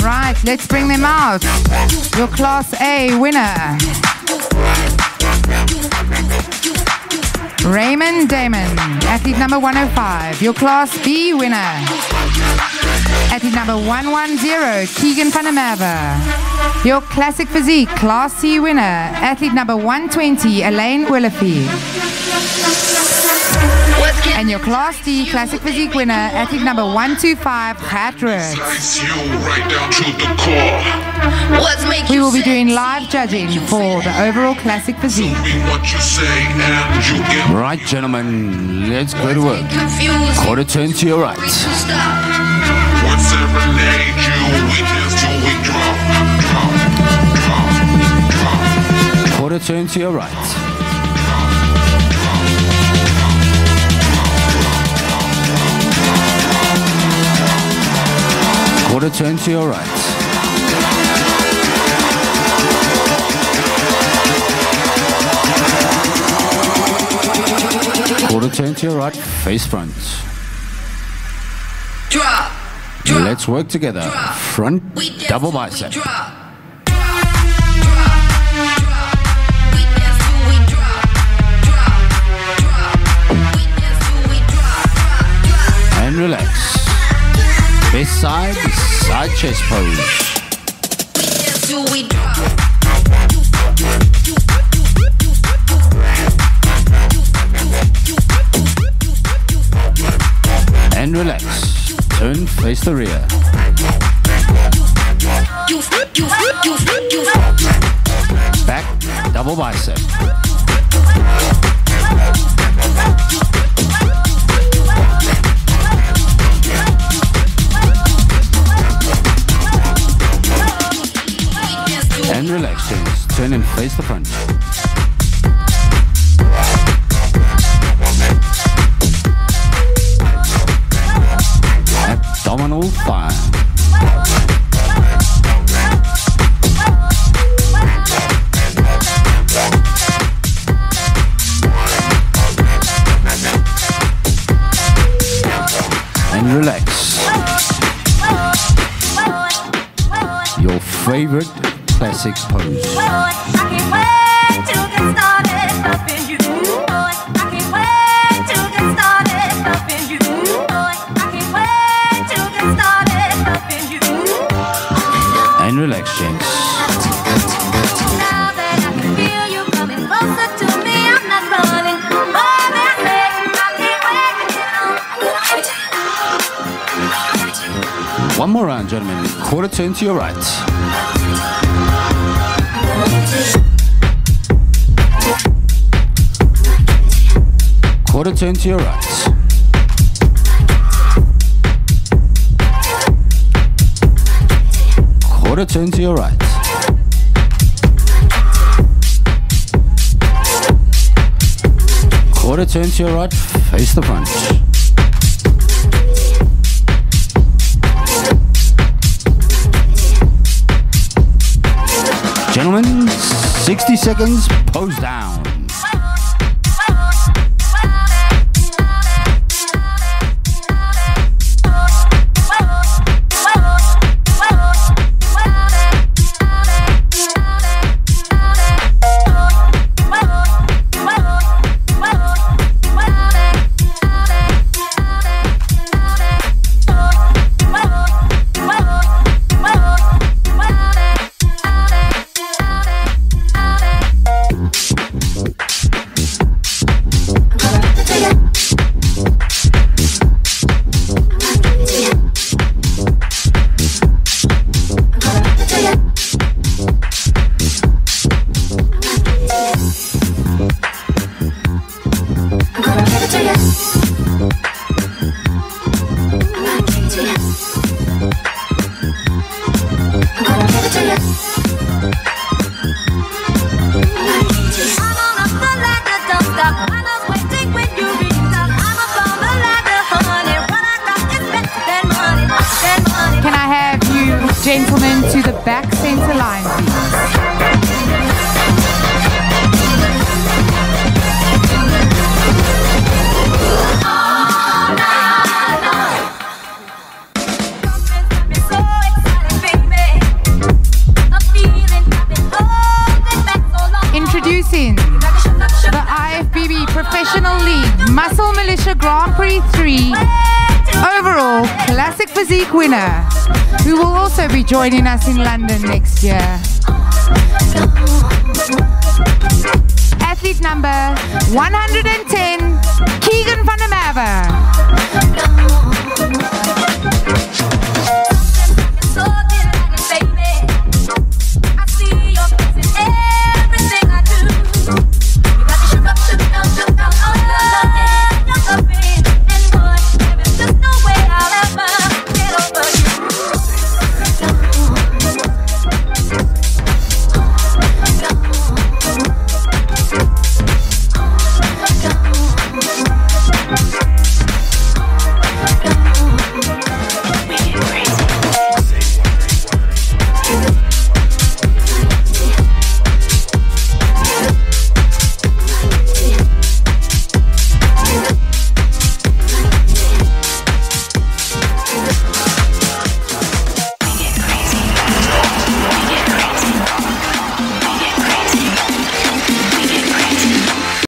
Right, let's bring them out. Your Class A winner, Raymond Damon, athlete number 105. Your Class B winner, athlete number 110, Keegan van der Merwe. Your Classic Physique Class C winner, athlete number 120, Elaine Willifee. And your Class D Classic Physique winner, athlete number 125, Hat Root. We will be doing live judging for the overall Classic Physique. Right, gentlemen, let's go to work. Quarter turn to your right. Quarter turn to your right. Quarter turn to your right. Quarter turn to your right, face front. Drop. Let's work together. Front double bicep. And relax. Best side, side chest pose. And relax. Turn, face the rear. Back, double bicep. And relax, turns. Turn and face the front. Abdominal fire. And relax. Your favorite classic pose. And relax, gents. One more round, gentlemen. Quarter turn to your right. Quarter turn to your right. Quarter turn to your right. Quarter turn to your right, face the front. Gentlemen, 60 seconds, pose down. Gentlemen, to the back center line, please. Muscle Militia Grand Prix 3 overall classic physique winner, who will also be joining us in London next year. Athlete number 110, Keegan van der Merwe.